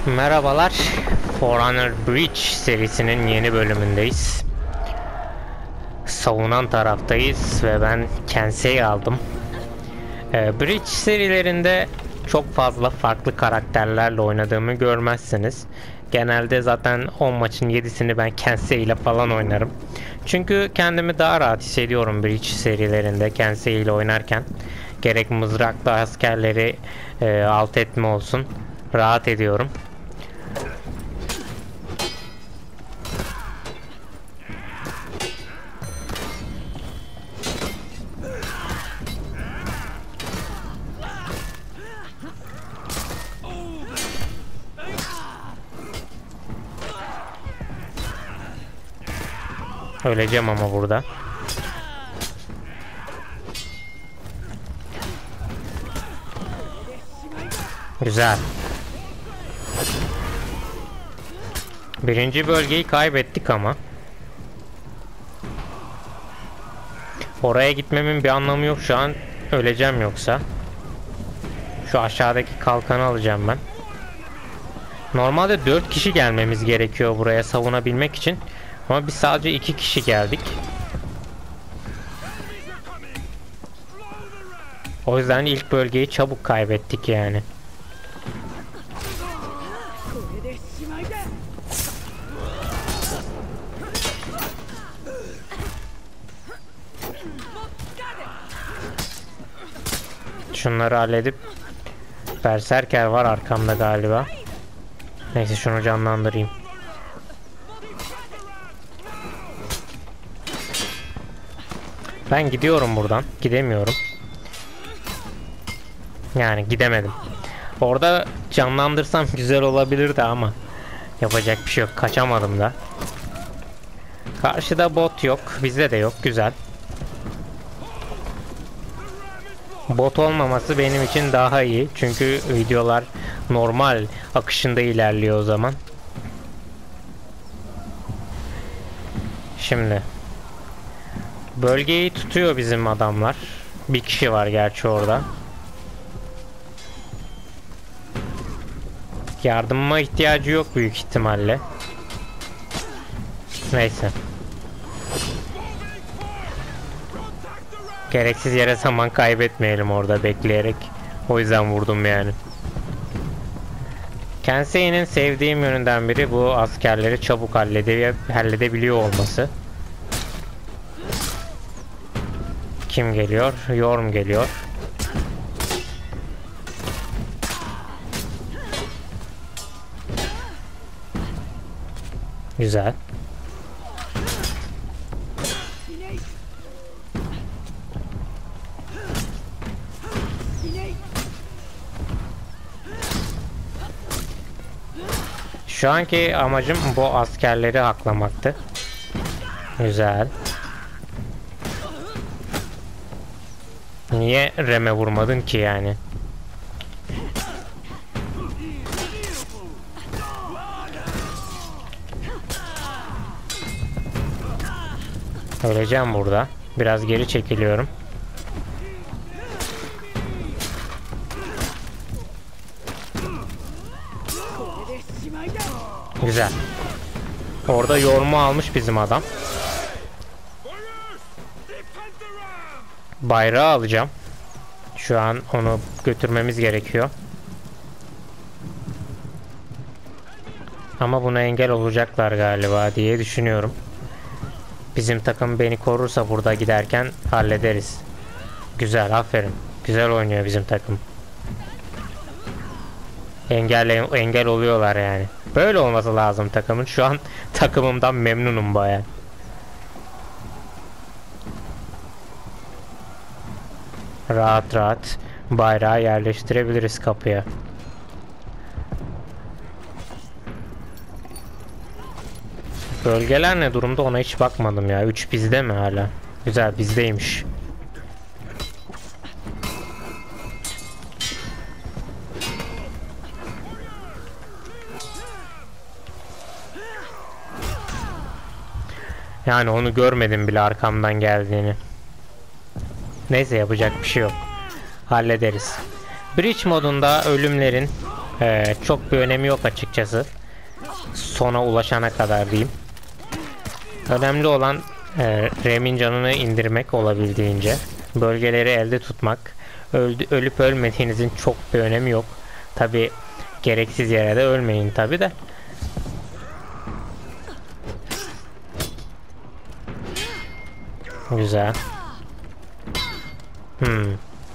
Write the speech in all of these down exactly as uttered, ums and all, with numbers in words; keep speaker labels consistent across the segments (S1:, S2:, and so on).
S1: Merhabalar, For Honor Breach serisinin yeni bölümündeyiz. Savunan taraftayız ve ben Kensei'yi aldım. Ee, Breach serilerinde çok fazla farklı karakterlerle oynadığımı görmezsiniz. Genelde zaten on maçın yedisini ben Kensei ile falan oynarım. Çünkü kendimi daha rahat hissediyorum Breach serilerinde Kensei ile oynarken. Gerek mızrakla askerleri e, alt etme olsun, rahat ediyorum. Öleceğim ama burada. Güzel. Birinci bölgeyi kaybettik ama. Oraya gitmemin bir anlamı yok şu an. Öleceğim yoksa. Şu aşağıdaki kalkanı alacağım ben. Normalde dört kişi gelmemiz gerekiyor buraya savunabilmek için. Ama biz sadece iki kişi geldik. O yüzden ilk bölgeyi çabuk kaybettik yani. Şunları halledip Berserker var arkamda galiba. Neyse şunu canlandırayım. Ben gidiyorum buradan. Gidemiyorum. Yani gidemedim. Orada canlandırsam güzel olabilirdi ama yapacak bir şey yok. Kaçamadım da. Karşıda bot yok. Bizde de yok. Güzel. Bot olmaması benim için daha iyi. Çünkü videolar normal akışında ilerliyor o zaman. Şimdi bölgeyi tutuyor bizim adamlar. Bir kişi var gerçi orada. Yardıma ihtiyacı yok büyük ihtimalle. Neyse. Gereksiz yere zaman kaybetmeyelim orada bekleyerek. O yüzden vurdum yani. Kensei'nin sevdiğim yönünden biri bu askerleri çabuk hallede halledebiliyor olması. Kim geliyor? Yorm geliyor. Güzel. Şu anki amacım bu askerleri haklamaktı. Güzel. Niye Rem'e vurmadın ki yani? Öleceğim burada. Biraz geri çekiliyorum. Güzel. Orada yormu almış bizim adam. Bayrağı alacağım. Şu an onu götürmemiz gerekiyor. Ama buna engel olacaklar galiba diye düşünüyorum. Bizim takım beni korursa burada giderken hallederiz. Güzel, aferin. Güzel oynuyor bizim takım. Engel engel oluyorlar yani. Böyle olması lazım takımın. Şu an takımımdan memnunum bayağı. Rahat rahat bayrağı yerleştirebiliriz kapıya. Bölgeler ne durumda ona hiç bakmadım ya. üç bizde mi hala? Güzel, bizdeymiş. Yani onu görmedim bile arkamdan geldiğini. Neyse yapacak bir şey yok. Hallederiz. Breach modunda ölümlerin Ee, çok bir önemi yok açıkçası. Sona ulaşana kadar diyeyim. Önemli olan e, Rem'in canını indirmek olabildiğince. Bölgeleri elde tutmak. Öldü, ölüp ölmediğinizin çok bir önemi yok. Tabi gereksiz yere de ölmeyin tabi de. Güzel. Hmm.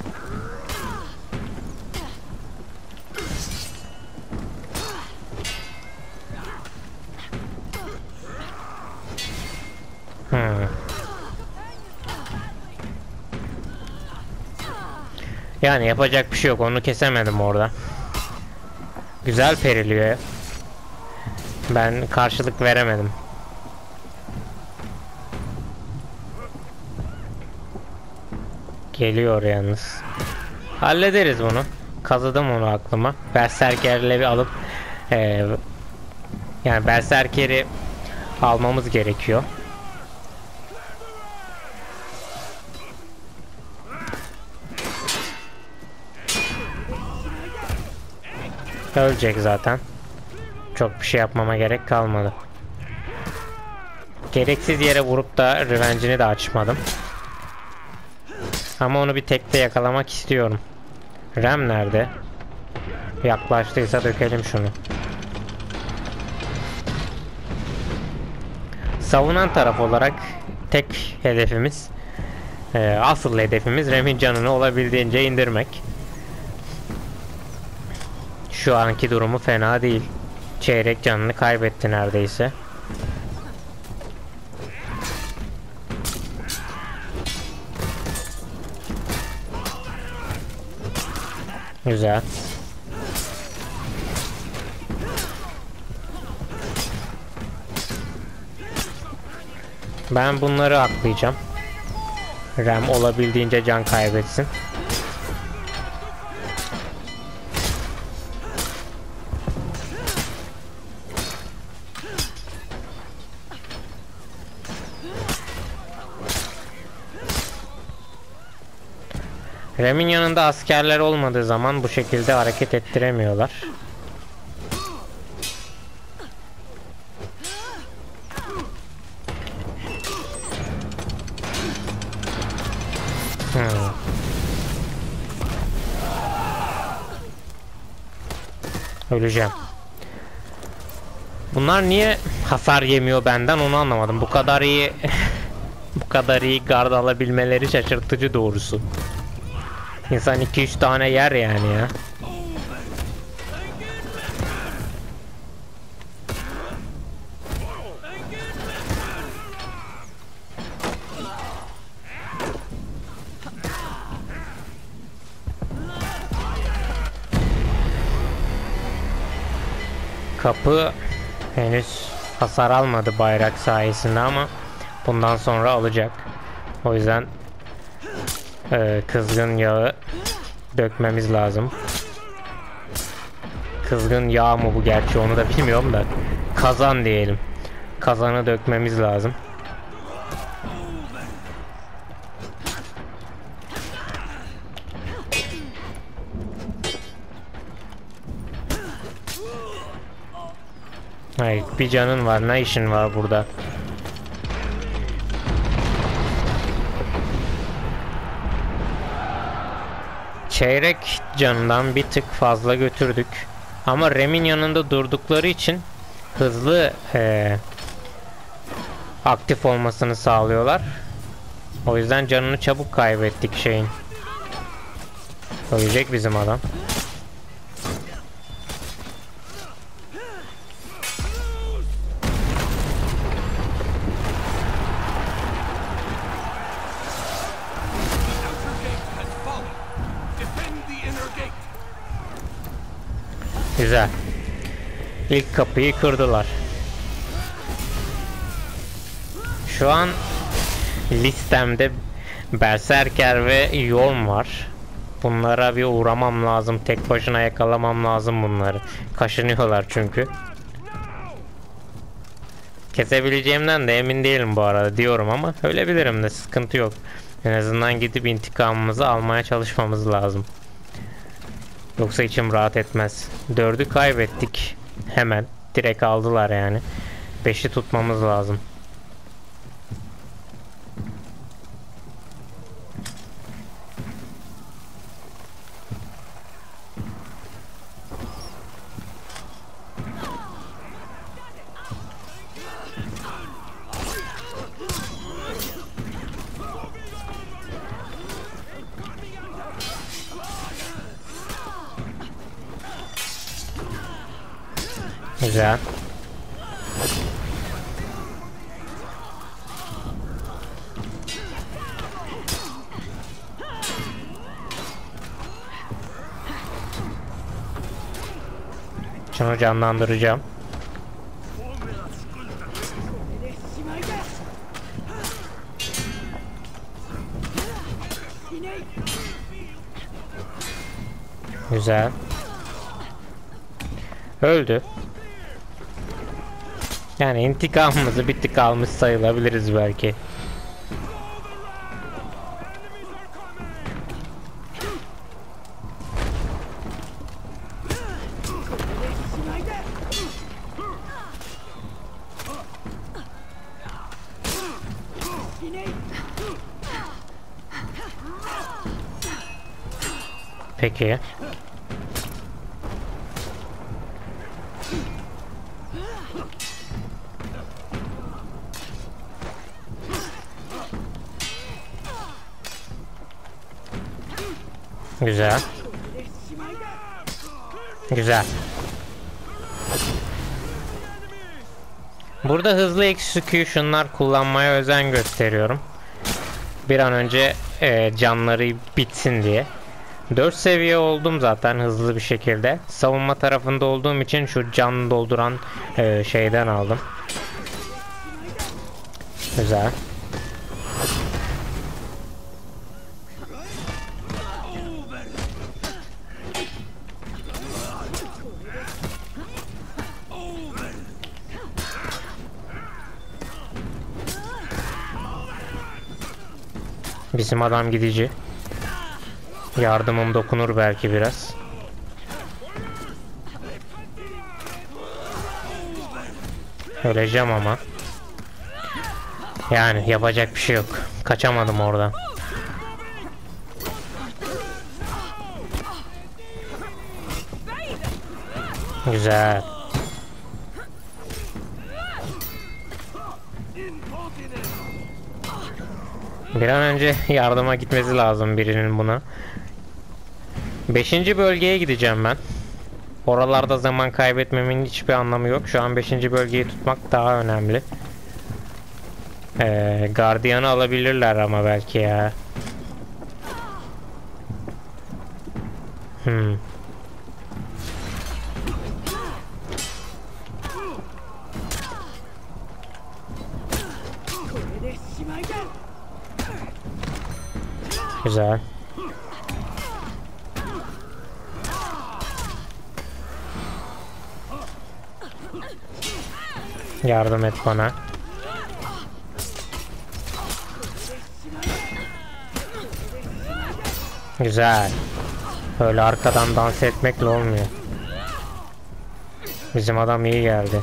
S1: Hmm. Yani yapacak bir şey yok. Onu kesemedim orada. Güzel periliyor. Ben karşılık veremedim. Geliyor yalnız. Hallederiz bunu. Kazıdım onu aklıma. Berserkerleri alıp e, yani Berserker'i almamız gerekiyor. Ölecek zaten. Çok bir şey yapmama gerek kalmadı. Gereksiz yere vurup da revenge'ini de açmadım. Ama onu bir tekte yakalamak istiyorum. Rem nerede? Yaklaştıysa dökelim şunu. Savunan taraf olarak tek hedefimiz, e, asıl hedefimiz Rem'in canını olabildiğince indirmek. Şu anki durumu fena değil. Çeyrek canını kaybetti neredeyse. Güzel. Ben bunları aklayacağım. Rem olabildiğince can kaybetsin. Rem'in yanında askerler olmadığı zaman bu şekilde hareket ettiremiyorlar. Hmm. Öleceğim. Bunlar niye hasar yemiyor benden, onu anlamadım. Bu kadar iyi bu kadar iyi gard alabilmeleri şaşırtıcı doğrusu. İnsan iki üç tane yer yani ya. Kapı henüz hasar almadı bayrak sayesinde ama bundan sonra alacak. O yüzden e, kızgın yağı dökmemiz lazım. Kızgın yağ mı bu, gerçi onu da bilmiyorum da kazan diyelim. Kazanı dökmemiz lazım. Hayır, bir canın var, ne işin var burada? Çeyrek canından bir tık fazla götürdük. Ama Rem'in yanında durdukları için hızlı ee, aktif olmasını sağlıyorlar. O yüzden canını çabuk kaybettik şeyin. Ölecek bizim adam. Güzel. İlk kapıyı kırdılar. Şu an listemde Berserker ve Yorm var. Bunlara bir uğramam lazım. Tek başına yakalamam lazım bunları. Kaşınıyorlar çünkü. Kesebileceğimden de emin değilim bu arada diyorum ama ölebilirim de, sıkıntı yok. En azından gidip intikamımızı almaya çalışmamız lazım. Yoksa içim rahat etmez. Dördü kaybettik. Hemen. Direkt aldılar yani. Beşi tutmamız lazım. Güzel. Şunu canlandıracağım. Güzel. Öldü. Yani intikamımızı bir tık almış sayılabiliriz belki. Peki. Güzel. Güzel. Burada hızlı execution'lar kullanmaya özen gösteriyorum. Bir an önce e, canları bitsin diye. dört seviye oldum zaten hızlı bir şekilde. Savunma tarafında olduğum için şu can dolduran e, şeyden aldım. Güzel. Bizim adam gidici. Yardımım dokunur belki biraz. Öleceğim ama. Yani yapacak bir şey yok. Kaçamadım oradan. Güzel. Bir an önce yardıma gitmesi lazım birinin buna. Beşinci bölgeye gideceğim ben. Oralarda zaman kaybetmemin hiçbir anlamı yok. Şu an beşinci bölgeyi tutmak daha önemli. Ee, gardiyanı alabilirler ama belki ya. Hmm. Güzel. Yardım et bana. Güzel. Öyle arkadan dans etmekle olmuyor. Bizim adam iyi geldi.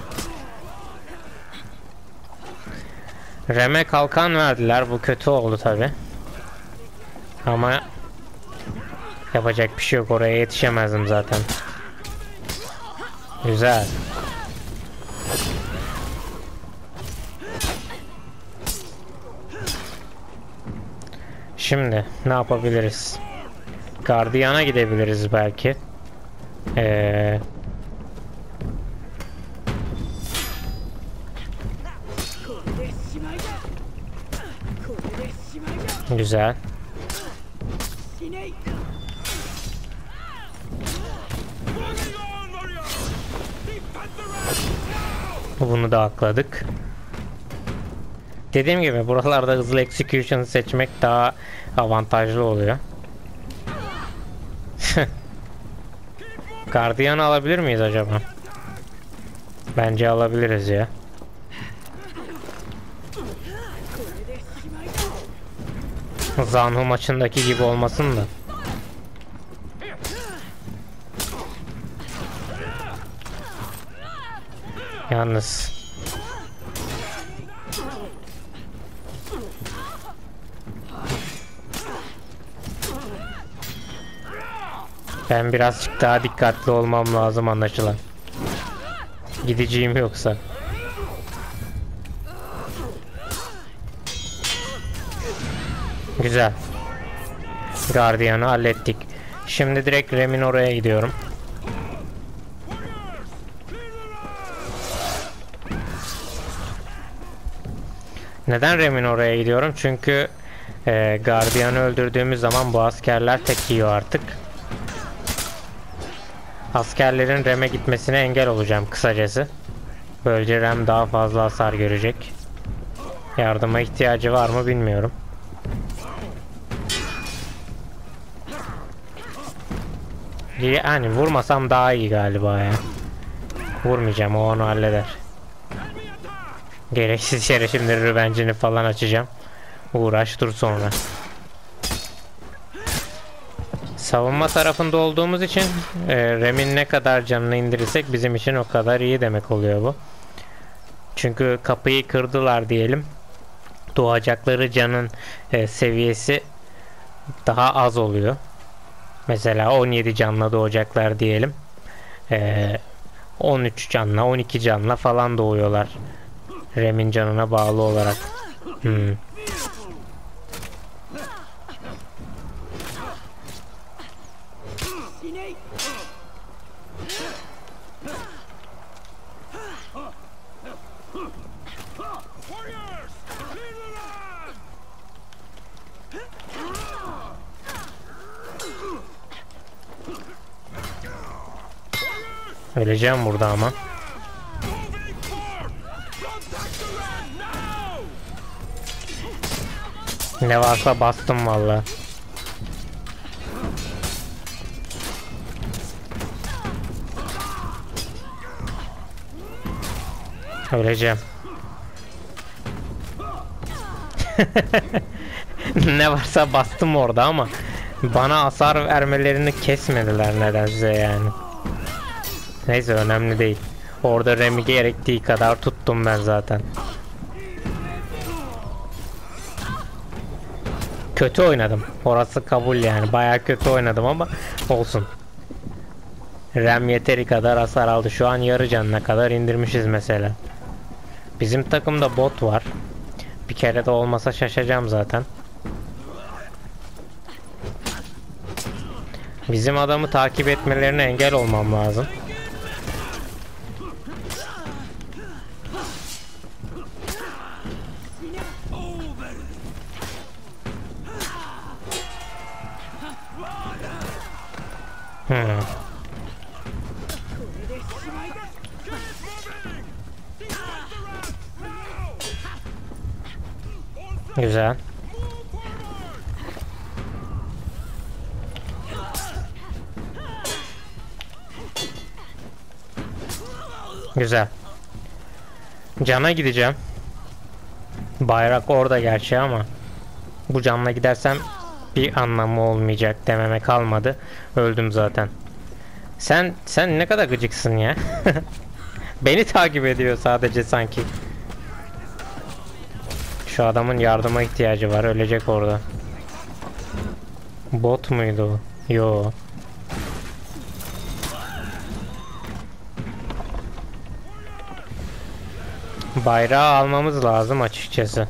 S1: Rem'e kalkan verdiler. Bu kötü oldu tabi. Ama yapacak bir şey yok. Oraya yetişemezdim zaten. Güzel. Şimdi ne yapabiliriz? Gardiyana gidebiliriz belki. Ee, güzel. Bunu da akladık. Dediğim gibi buralarda hızlı execution seçmek daha avantajlı oluyor. Gardiyanı alabilir miyiz acaba? Bence alabiliriz ya. Zanhu maçındaki gibi olmasın da. Yalnız ben birazcık daha dikkatli olmam lazım anlaşılan. Gideceğim yoksa. Güzel. Gardiyanı hallettik. Şimdi direkt Rem'in oraya gidiyorum. Neden Rem'in oraya gidiyorum? Çünkü e, gardiyanı öldürdüğümüz zaman bu askerler tek yiyor artık. Askerlerin Rem'e gitmesine engel olacağım kısacası. Böylece Rem daha fazla hasar görecek. Yardıma ihtiyacı var mı bilmiyorum. Yani vurmasam daha iyi galiba ya. Vurmayacağım, o onu halleder. Gereksiz yere şimdi rövencini falan açacağım. Uğraş dur sonra. Savunma tarafında olduğumuz için e, Rem'in ne kadar canını indirirsek bizim için o kadar iyi demek oluyor bu. Çünkü kapıyı kırdılar diyelim. Doğacakları canın e, seviyesi daha az oluyor. Mesela on yedi canla doğacaklar diyelim. E, on üç canla, on iki canla falan doğuyorlar. Rem'in canına bağlı olarak. Hmm. Öleceğim burada ama. Ne varsa bastım vallahi. Öleceğim. Ne varsa bastım orada ama bana hasar vermelerini kesmediler nedense yani. Neyse önemli değil. Orada Rem'i gerektiği kadar tuttum ben zaten. Kötü oynadım. Orası kabul yani. Bayağı kötü oynadım ama olsun. Rem yeteri kadar hasar aldı. Şu an yarı canına kadar indirmişiz mesela. Bizim takımda bot var. Bir kere de olmasa şaşacağım zaten. Bizim adamı takip etmelerine engel olmam lazım. Hmm. Güzel. Güzel. Cana gideceğim. Bayrak orada gerçi ama bu canla gidersem bir anlamı olmayacak dememe kalmadı. Öldüm zaten. Sen sen ne kadar gıcıksın ya. Beni takip ediyor sadece sanki. Şu adamın yardıma ihtiyacı var. Ölecek orada. Bot muydu o? Yo. Bayrağı almamız lazım açıkçası.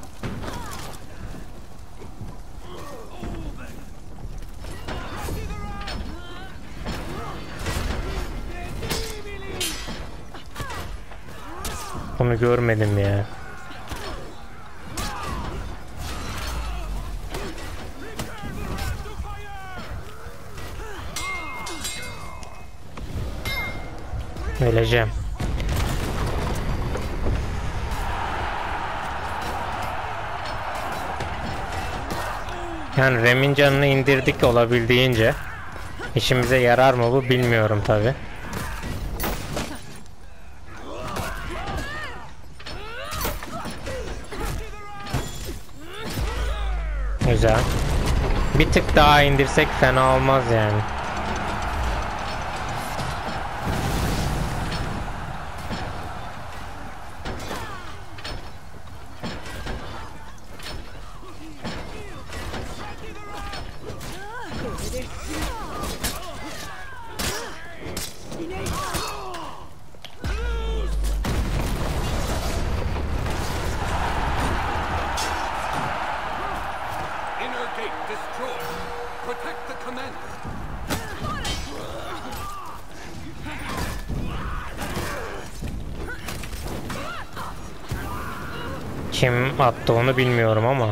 S1: Bunu görmedim ya. Öleceğim. Yani Rem'in canını indirdik olabildiğince. İşimize yarar mı bu bilmiyorum tabi. Güzel. Bir tık daha indirsek fena olmaz yani.
S2: gate destroyed. Protect the commander.
S1: Kim attı onu bilmiyorum ama.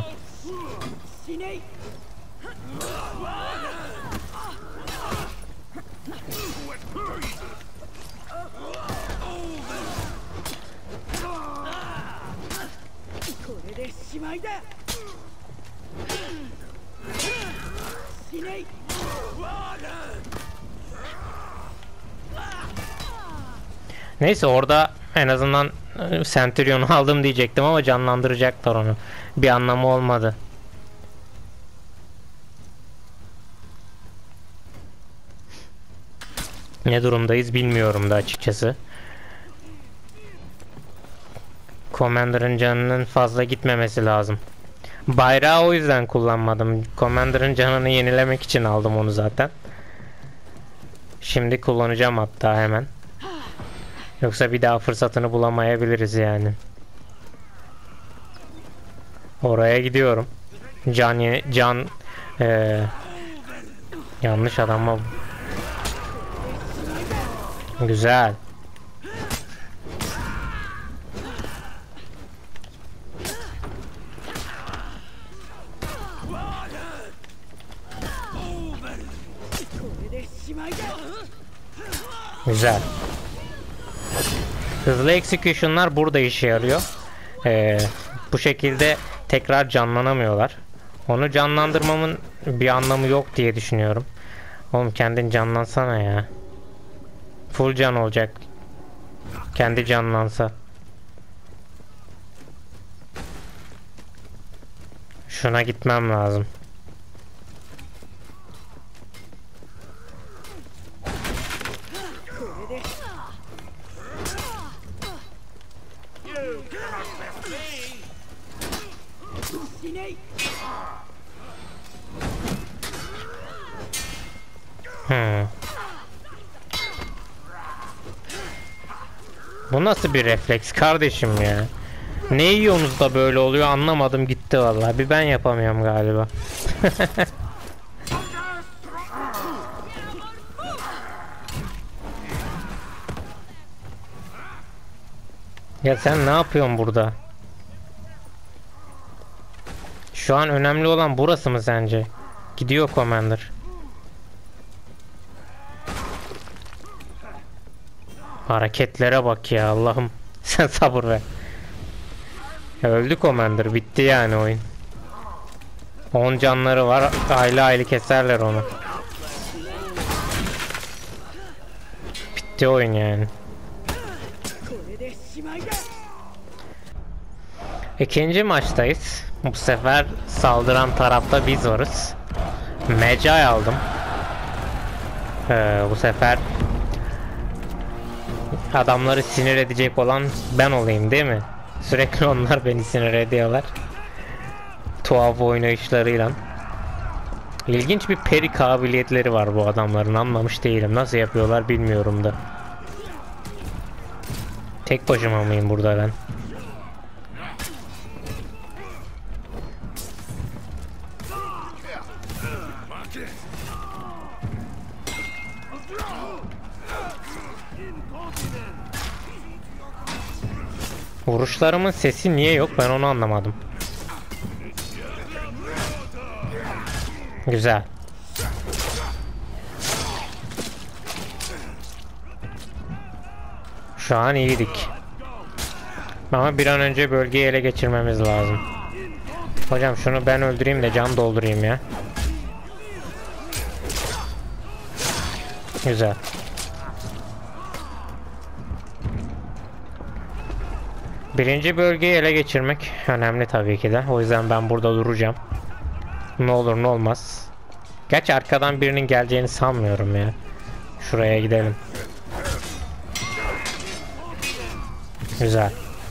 S1: Neyse orada en azından Centurion'u aldım diyecektim ama canlandıracaklar onu. Bir anlamı olmadı. Ne durumdayız bilmiyorum da açıkçası. Commander'ın canının fazla gitmemesi lazım. Bayrağı o yüzden kullanmadım. Commander'ın canını yenilemek için aldım onu zaten. Şimdi kullanacağım hatta hemen. Yoksa bir daha fırsatını bulamayabiliriz yani. Oraya gidiyorum. Can can ee, yanlış adama. Güzel. Güzel. Hızlı execution'lar burada işe yarıyor. Ee, bu şekilde tekrar canlanamıyorlar. Onu canlandırmamın bir anlamı yok diye düşünüyorum. Oğlum kendin canlansana ya. Full can olacak. Kendi canlansa. Şuna gitmem lazım. Hmm. Bu nasıl bir refleks kardeşim ya? Ne yiyorsunuz da böyle oluyor anlamadım gitti vallahi. Bir ben yapamıyorum galiba. Ya sen ne yapıyorsun burada? Şu an önemli olan burası mı sence? Gidiyor Commander. Hareketlere bak ya Allah'ım. Sen sabır ver. Öldü Commander. Bitti yani oyun. on canları var. Aile aile keserler onu. Bitti oyun yani. İkinci maçtayız. Bu sefer saldıran tarafta biz varız. Magi aldım. Ee, bu sefer adamları sinir edecek olan ben olayım değil mi? Sürekli onlar beni sinir ediyorlar. Tuhaf oynayışlarıyla. İlginç bir peri kabiliyetleri var bu adamların, anlamış değilim. Nasıl yapıyorlar bilmiyorum da. Tek başıma mıyım burada ben? Vuruşlarımın sesi niye yok ben onu anlamadım. Güzel. Şu an iyiydik. Ama bir an önce bölgeyi ele geçirmemiz lazım. Hocam şunu ben öldüreyim de can doldurayım ya. Güzel. Birinci bölgeyi ele geçirmek önemli tabii ki de. O yüzden ben burada duracağım. Ne olur ne olmaz. Gerçi arkadan birinin geleceğini sanmıyorum ya. Şuraya gidelim. Güzel.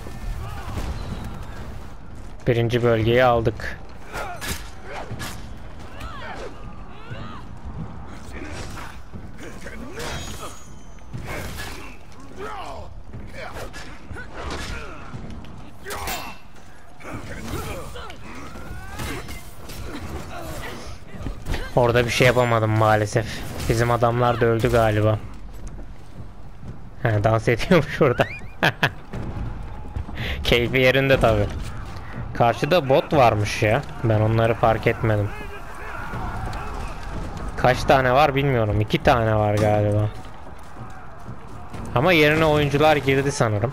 S1: Birinci bölgeyi aldık. Orada bir şey yapamadım maalesef. Bizim adamlar da öldü galiba. He, dans ediyormuş orada. Keyfi yerinde tabi. Karşıda bot varmış ya. Ben onları fark etmedim. Kaç tane var bilmiyorum. İki tane var galiba. Ama yerine oyuncular girdi sanırım.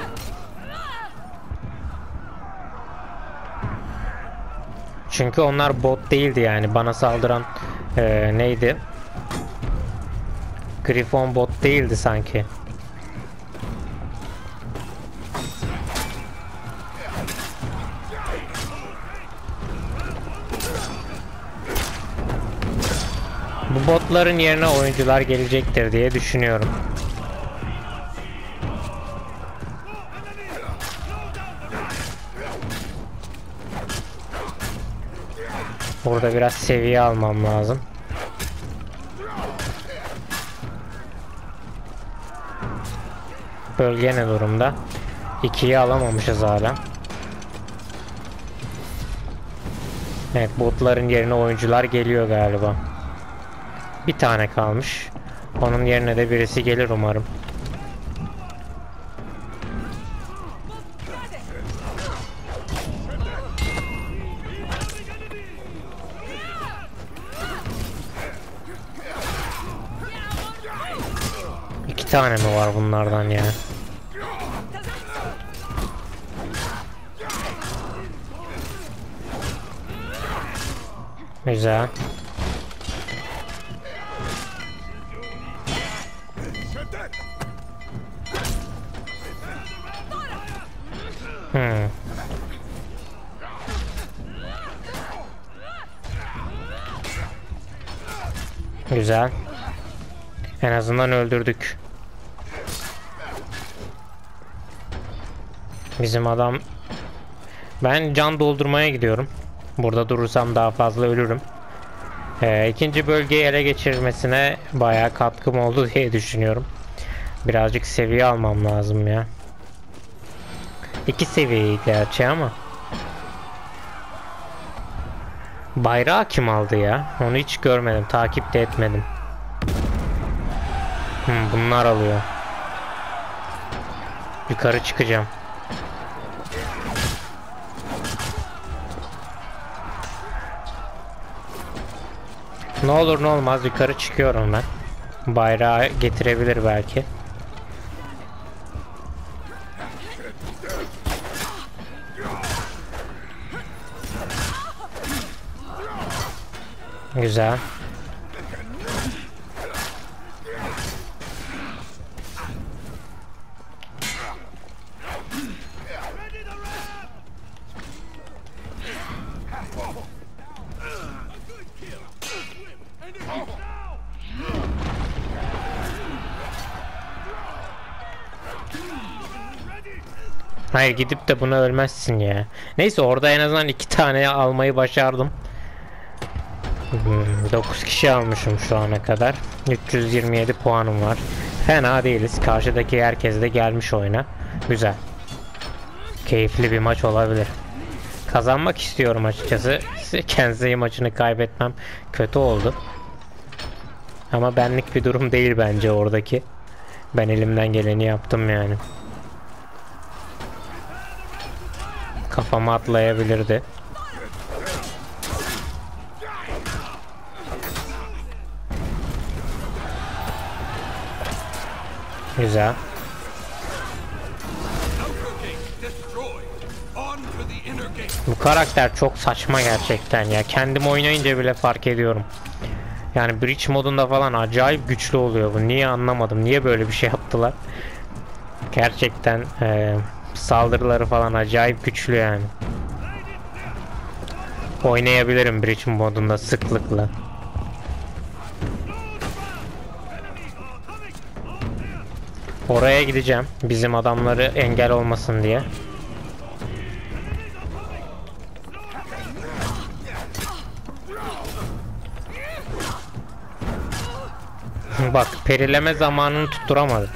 S1: Çünkü onlar bot değildi yani. Bana saldıran e, neydi? Griffon bot değildi sanki. Bu botların yerine oyuncular gelecektir diye düşünüyorum. Burada biraz seviye almam lazım. Bölge ne durumda? ikiyi alamamışız hala. Evet, botların yerine oyuncular geliyor galiba. Bir tane kalmış. Onun yerine de birisi gelir umarım. İki tane mi var bunlardan ya? Güzel. Hmm. Güzel. En azından öldürdük. Bizim adam... Ben can doldurmaya gidiyorum. Burada durursam daha fazla ölürüm. Ee, ikinci bölgeyi ele geçirmesine bayağı katkım oldu diye düşünüyorum. Birazcık seviye almam lazım ya. İki seviyeyi gerçi ama. Bayrağı kim aldı ya? Onu hiç görmedim. Takip de etmedim. Hmm, bunlar alıyor. Yukarı çıkacağım. Ne olur ne olmaz yukarı çıkıyorum ben. Bayrağı getirebilir belki. Güzel. Hayır, gidip de buna ölmezsin ya. Neyse, orada en azından iki tane almayı başardım. Hmm, dokuz kişi almışım şu ana kadar. üç yüz yirmi yedi puanım var. Fena değiliz. Karşıdaki herkes de gelmiş oyuna. Güzel. Keyifli bir maç olabilir. Kazanmak istiyorum açıkçası. Kensei maçını kaybetmem kötü oldu. Ama benlik bir durum değil bence oradaki. Ben elimden geleni yaptım yani. Kafama atlayabilirdi. Güzel. Bu karakter çok saçma gerçekten ya. Kendim oynayınca bile fark ediyorum. Yani Breach modunda falan acayip güçlü oluyor bu. Niye anlamadım. Niye böyle bir şey yaptılar? Gerçekten e, saldırıları falan acayip güçlü yani. Oynayabilirim Breach modunda sıklıkla. Oraya gideceğim. Bizim adamları engel olmasın diye. Bak, perileme zamanını tutturamadım.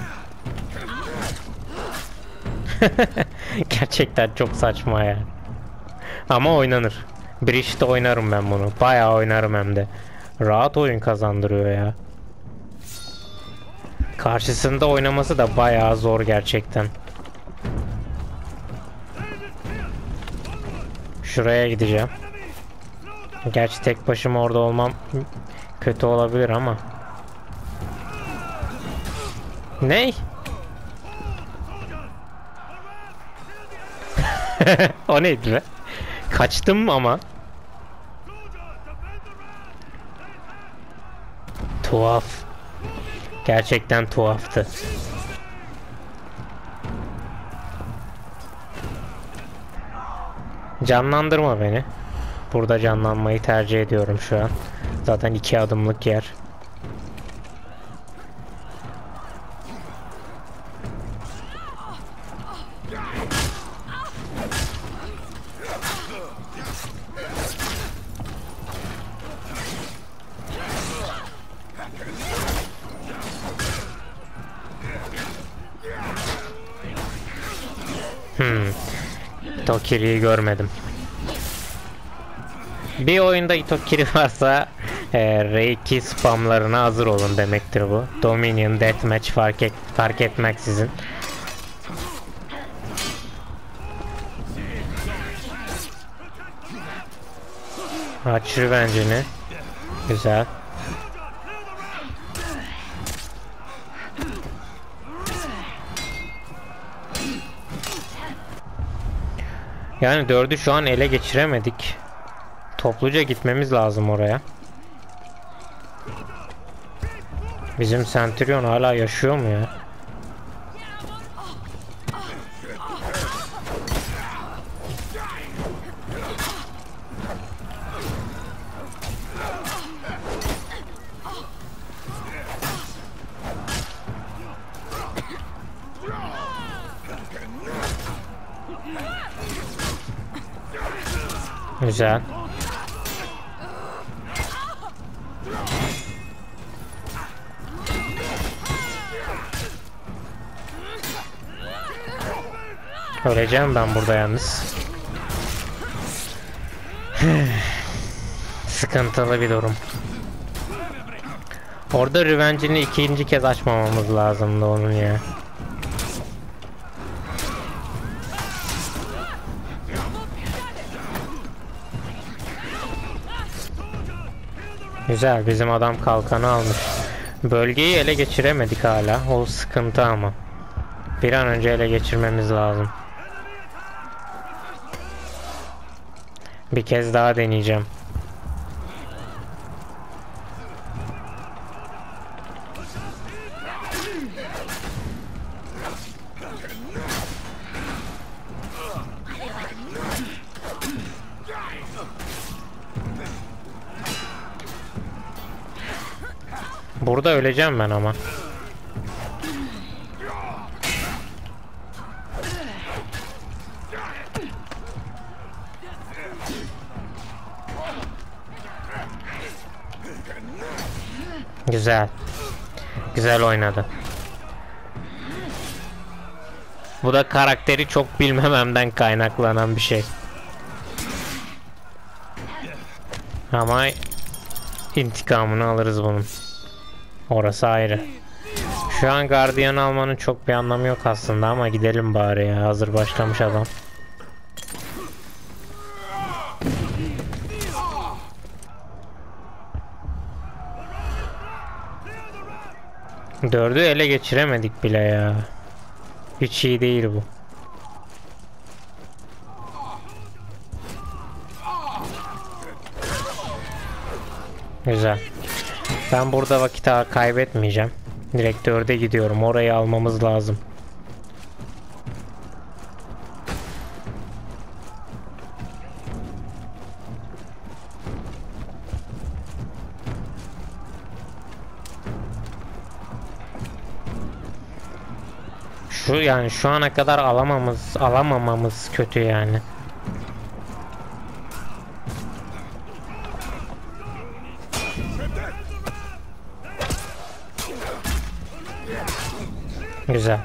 S1: Gerçekten çok saçma ya. Ama oynanır. Breach'te oynarım ben bunu. Bayağı oynarım hem de. Rahat oyun kazandırıyor ya. Karşısında oynaması da bayağı zor gerçekten. Şuraya gideceğim. Gerçi tek başıma orada olmam kötü olabilir ama. Ney? O neydi be? Kaçtım ama. Tuhaf. Gerçekten tuhaftı. Canlandırma beni. Burada canlanmayı tercih ediyorum şu an. Zaten iki adımlık yer. Hmm. Itokiri'yi görmedim. Bir oyunda Itokiri varsa e, Reiki spamlarına hazır olun demektir bu. Dominion Deathmatch fark, et, fark etmeksizin. Aç Revenge'ini. Güzel. Yani dördü şu an ele geçiremedik. Topluca gitmemiz lazım oraya. Bizim Centurion hala yaşıyor mu ya? Güzel. Öleceğim ben burada yalnız. Sıkıntılı bir durum. Orada Revenge'ini ikinci kez açmamamız lazımdı onun ya. Güzel, bizim adam kalkanı almış. Bölgeyi ele geçiremedik hala. O sıkıntı ama. Bir an önce ele geçirmemiz lazım. Bir kez daha deneyeceğim. Burada öleceğim ben ama. Güzel. Güzel oynadı. Bu da karakteri çok bilmememden kaynaklanan bir şey. Ama intikamını alırız bunun. Orası ayrı. Şu an gardiyan almanın çok bir anlamı yok aslında ama gidelim bari ya. Hazır başlamış adam. Dördü ele geçiremedik bile ya. Hiç iyi değil bu. Güzel. Ben burada vakit kaybetmeyeceğim. Direkt dörde gidiyorum. Orayı almamız lazım. Şu yani şu ana kadar alamamız, alamamamız kötü yani. Güzel.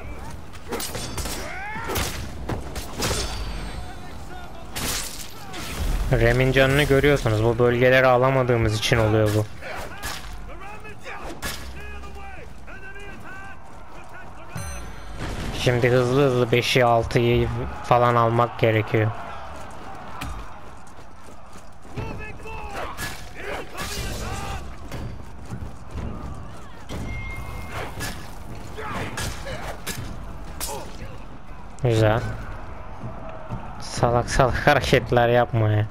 S1: Rem'in canını görüyorsunuz. Bu bölgeleri alamadığımız için oluyor bu. Şimdi hızlı hızlı beşi altıyı falan almak gerekiyor. Güzel. Salak salak hareketler yapma ya.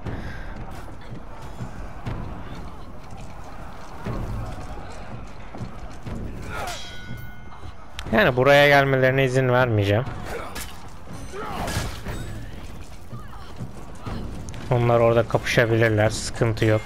S1: Yani buraya gelmelerine izin vermeyeceğim. Onlar orada kapışabilirler, sıkıntı yok.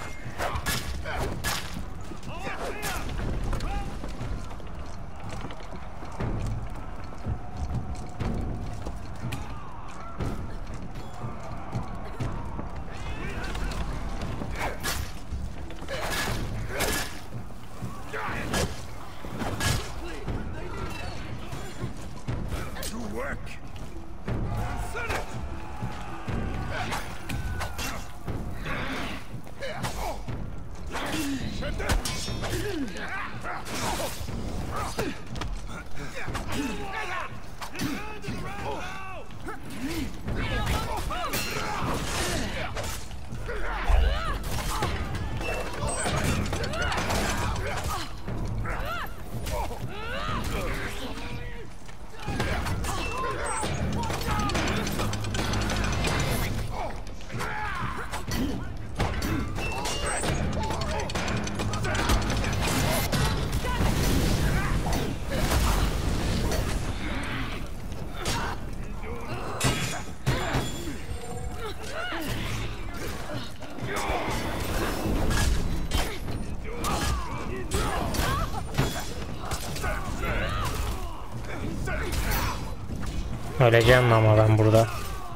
S1: Öleceğim ama ben burada.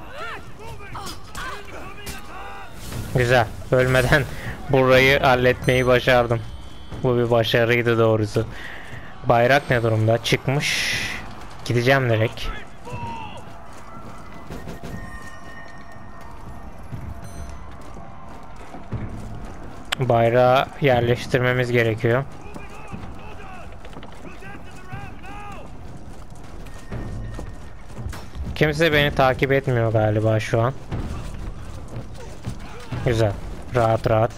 S1: Güzel. Ölmeden burayı halletmeyi başardım. Bu bir başarıydı doğrusu. Bayrak ne durumda? Çıkmış. Gideceğim direkt. Bayrağı yerleştirmemiz gerekiyor. Kimse beni takip etmiyor galiba şu an. Güzel. Rahat rahat.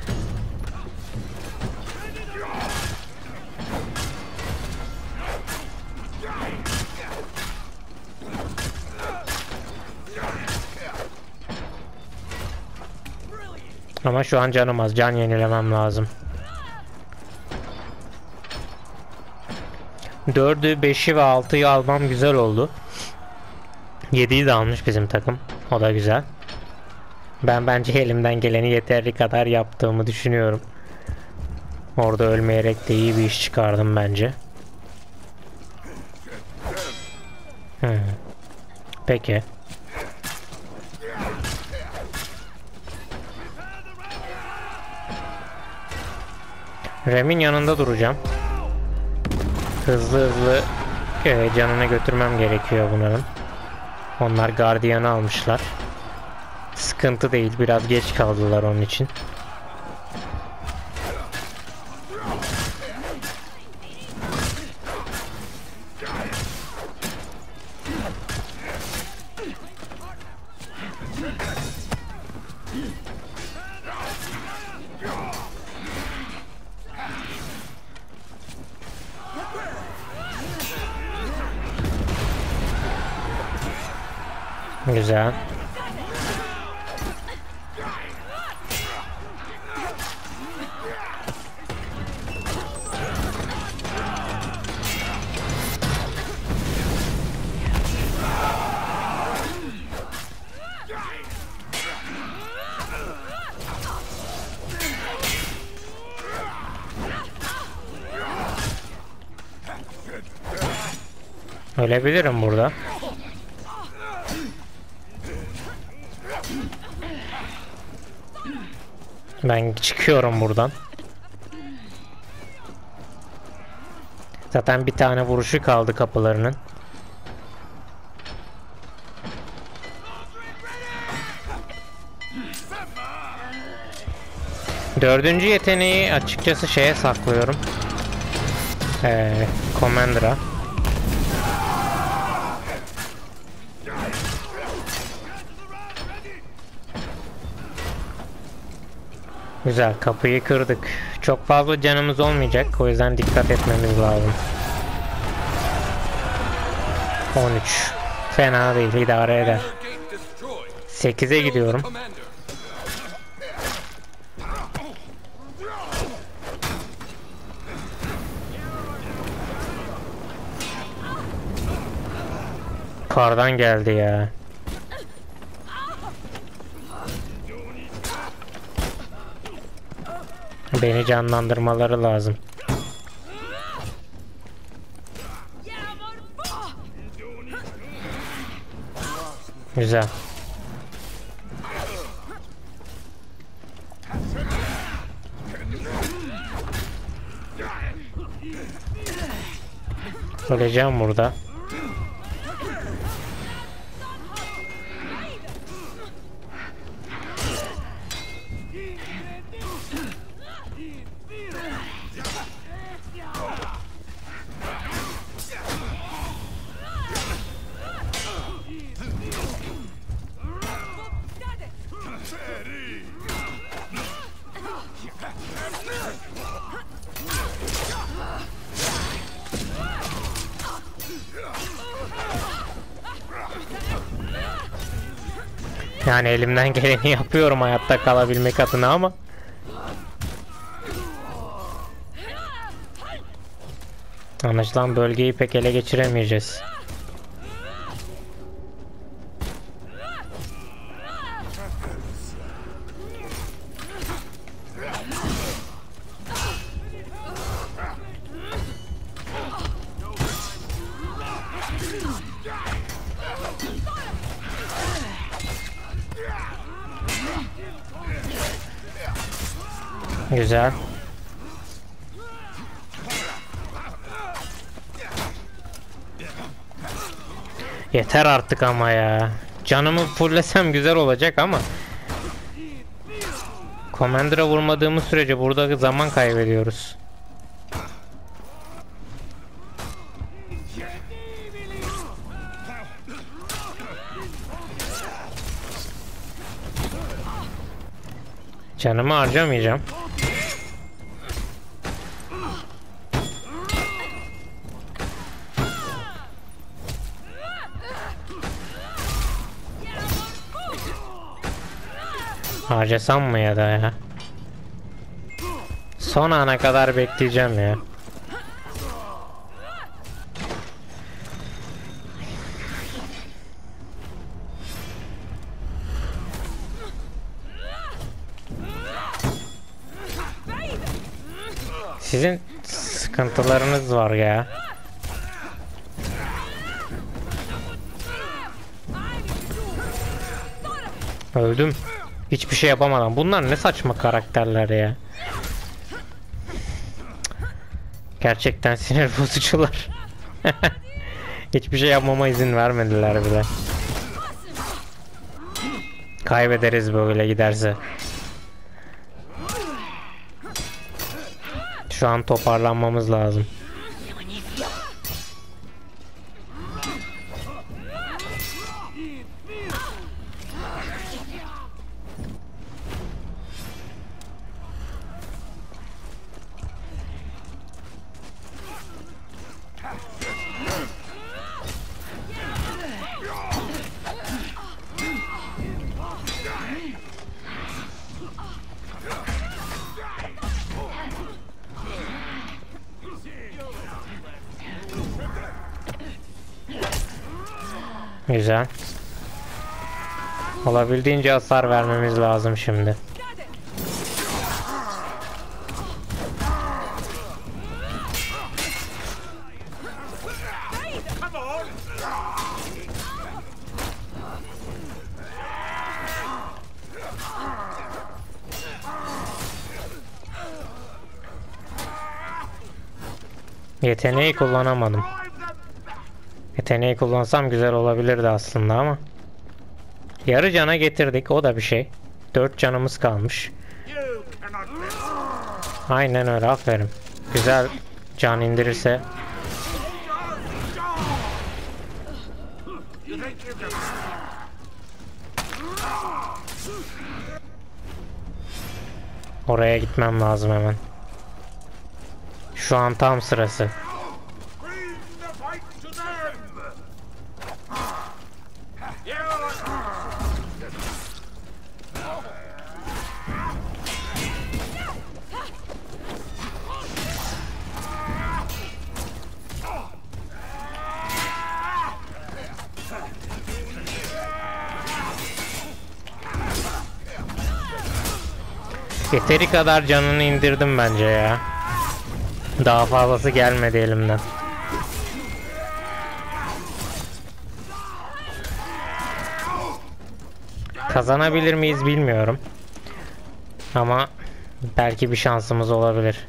S1: Ama şu an canım az. Can yenilemem lazım. dördü, beşi ve altıyı almam güzel oldu. yediyi de almış bizim takım. O da güzel. Ben bence elimden geleni yeterli kadar yaptığımı düşünüyorum. Orada ölmeyerek de iyi bir iş çıkardım bence. Hmm. Peki. Rem'in yanında duracağım. Hızlı hızlı e, canını götürmem gerekiyor bunların. Onlar gardiyanı almışlar. Sıkıntı değil, biraz geç kaldılar onun için. Güzel. Ölebilirim burada. Ben çıkıyorum buradan. Zaten bir tane vuruşu kaldı kapılarının. Dördüncü yeteneği açıkçası şeye saklıyorum. Ee, Commander'a. Güzel, kapıyı kırdık. Çok fazla canımız olmayacak. O yüzden dikkat etmemiz lazım. on üç. Fena değil, idare eder. sekize gidiyorum. Kardan geldi ya. Beni canlandırmaları lazım. Güzel. Öleceğim burada. Yani elimden geleni yapıyorum hayatta kalabilmek adına ama anlaşılan bölgeyi pek ele geçiremeyeceğiz. Güzel. Yeter artık ama ya. Canımı fullesem güzel olacak ama Commander'a vurmadığımız sürece burada zaman kaybediyoruz. Canımı harcamayacağım. Harcasam mı ya da ya? Son ana kadar bekleyeceğim ya. Sizin sıkıntılarınız var ya. Öldüm. Hiçbir şey yapamadan. Bunlar ne saçma karakterler ya. Gerçekten sinir bozucular. Hiçbir şey yapmama izin vermediler bile. Kaybederiz böyle giderse. Şu an toparlanmamız lazım. Güzel. Olabildiğince hasar vermemiz lazım şimdi. Yeteneği kullanamadım. Yeteneği kullansam güzel olabilirdi aslında ama. Yarı cana getirdik, o da bir şey. Dört canımız kalmış. Aynen öyle, aferin. Güzel can indirirse. Oraya gitmem lazım hemen. Şu an tam sırası. Yeteri kadar canını indirdim bence ya. Daha fazlası gelmedi elimden. Kazanabilir miyiz bilmiyorum. Ama belki bir şansımız olabilir.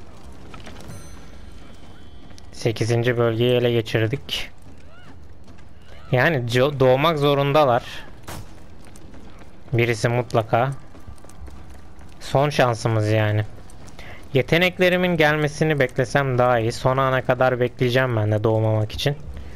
S1: sekizinci bölgeyi ele geçirdik. Yani doğmak zorundalar. Birisi mutlaka. Son şansımız yani. Yeteneklerimin gelmesini beklesem daha iyi. Son ana kadar bekleyeceğim ben de doğmamak için.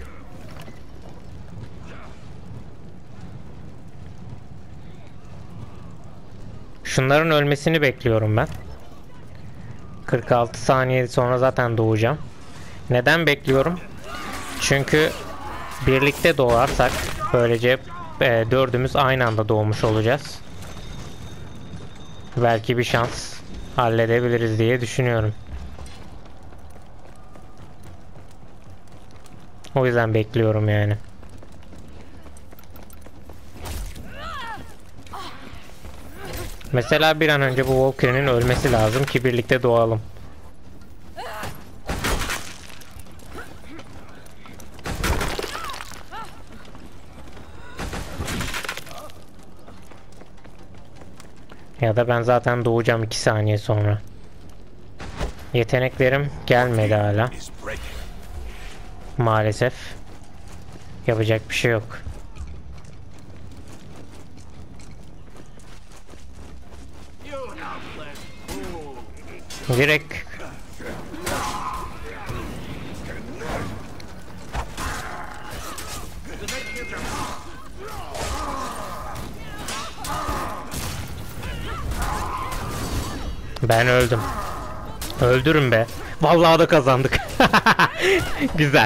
S1: Şunların ölmesini bekliyorum ben. kırk altı saniye sonra zaten doğacağım. Neden bekliyorum? Çünkü birlikte doğarsak böylece e, dördümüz aynı anda doğmuş olacağız. Belki bir şans halledebiliriz diye düşünüyorum. O yüzden bekliyorum yani. Mesela bir an önce bu Valkyrie'nin ölmesi lazım ki birlikte doğalım. Ya da ben zaten doğacağım iki saniye sonra. Yeteneklerim gelmedi hala. Maalesef. Yapacak bir şey yok. Direkt ben öldüm. Öldürün be. Vallahi da kazandık. Güzel.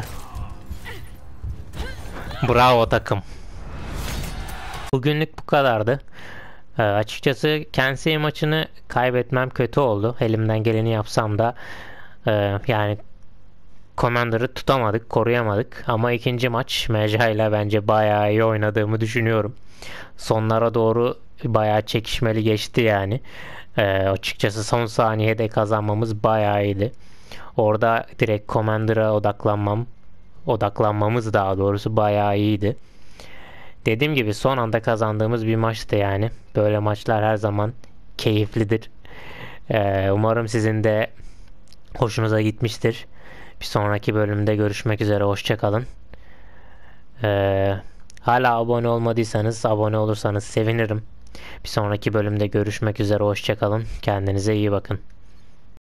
S1: Bravo takım. Bugünlük bu kadardı. Ee, açıkçası Kensei maçını kaybetmem kötü oldu. Elimden geleni yapsam da e, yani Commander'ı tutamadık, koruyamadık. Ama ikinci maç Meja ile bence bayağı iyi oynadığımı düşünüyorum. Sonlara doğru bayağı çekişmeli geçti yani. Ee, açıkçası son saniyede kazanmamız bayağı iyiydi. Orada direkt Commander'a odaklanmam, odaklanmamız daha doğrusu bayağı iyiydi. Dediğim gibi son anda kazandığımız bir maçtı yani. Böyle maçlar her zaman keyiflidir. Ee, umarım sizin de hoşunuza gitmiştir. Bir sonraki bölümde görüşmek üzere. Hoşça kalın. Ee, hala abone olmadıysanız abone olursanız sevinirim. Bir sonraki bölümde görüşmek üzere. Hoşça kalın. Kendinize iyi bakın.